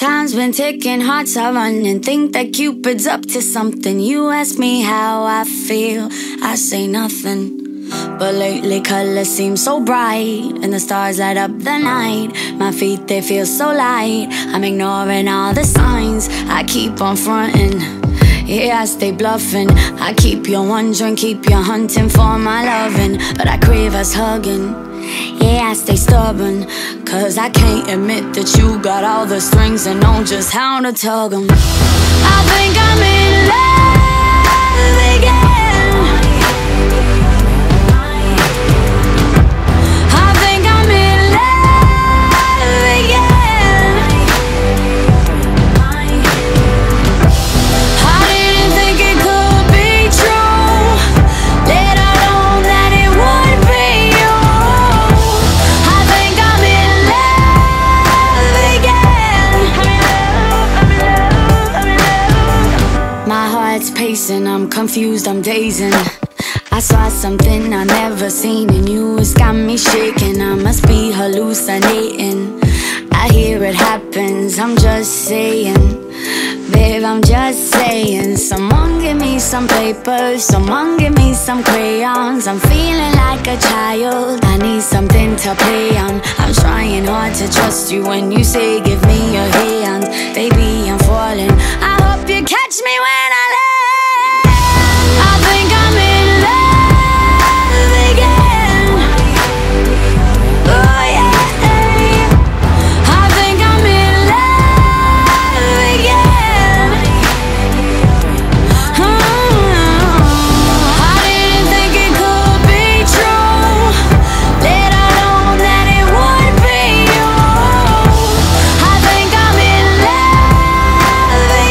Time's been ticking, hearts are running. Think that Cupid's up to something. You ask me how I feel, I say nothing. But lately colors seem so bright, and the stars light up the night. My feet, they feel so light. I'm ignoring all the signs, I keep on fronting. Yeah, I stay bluffing. I keep you wondering, keep you hunting for my loving. But I crave us hugging. Yeah, I stay stubborn, cause I can't admit that you got all the strings and know just how to tug them. I think I'm in love again. Pacing, I'm confused, I'm dazing. I saw something I never seen in you, it's got me shaking. I must be hallucinating. I hear it happens, I'm just saying. Babe, I'm just saying. Someone give me some paper, someone give me some crayons. I'm feeling like a child, I need something to play on. I'm trying hard to trust you when you say give me your hand. Baby, I'm falling, I hope you catch me when I land. I think I'm in love again. Oh yeah, I think I'm in love again. I didn't think it could be true, let alone that it would be you. I think I'm in love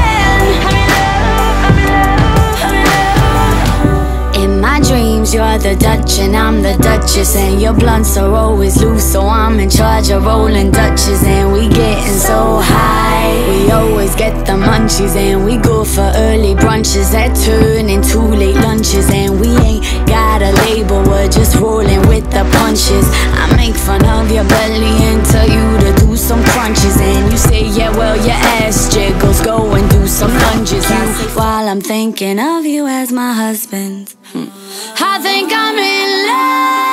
again. In my dreams you're the Dutch and I'm the Duchess, and your blunts are always loose, so I'm in charge of rolling Dutches. And we getting so high, we always get the munchies, and we go for early brunches that turn into late lunches. And we ain't got a label, we're just rolling with the punches. I make fun of your belly and tell you to do some crunches, and you say yeah, well your ass jiggles, go and do some lunges. While I'm thinking of you as my husband, I think I'm in love.